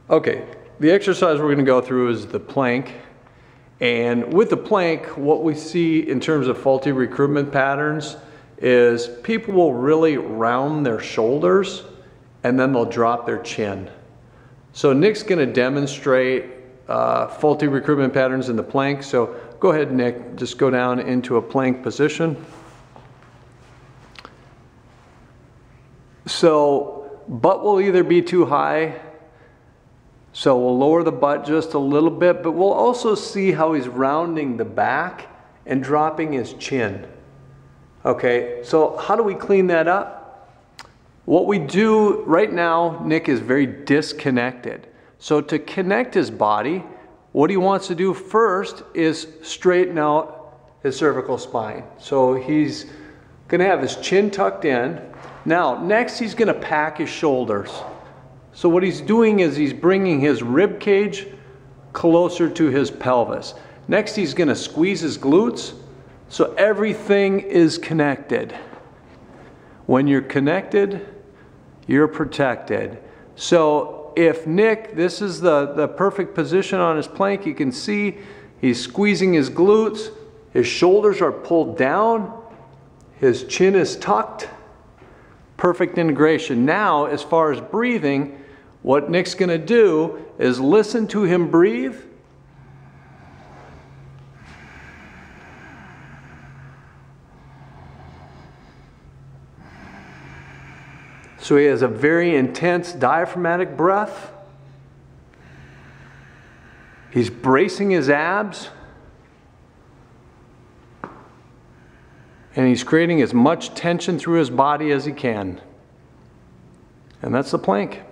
Okay, the exercise we're going to go through is the plank. And with the plank, what we see in terms of faulty recruitment patterns is people will really round their shoulders and then they'll drop their chin. So Nick's going to demonstrate faulty recruitment patterns in the plank. So go ahead, Nick, just go down into a plank position. So butt will either be too high, so we'll lower the butt just a little bit, but we'll also see how he's rounding the back and dropping his chin. Okay, so how do we clean that up? What we do right now, Nick is very disconnected. So to connect his body, what he wants to do first is straighten out his cervical spine. So he's going to have his chin tucked in. Now, next he's going to pack his shoulders. So what he's doing is he's bringing his rib cage closer to his pelvis. Next he's going to squeeze his glutes so everything is connected. When you're connected, you're protected. So if Nick, this is the perfect position on his plank, you can see he's squeezing his glutes, his shoulders are pulled down, his chin is tucked. Perfect integration. Now, as far as breathing, what Nick's going to do is listen to him breathe. So he has a very intense diaphragmatic breath. He's bracing his abs. And he's creating as much tension through his body as he can. And that's the plank.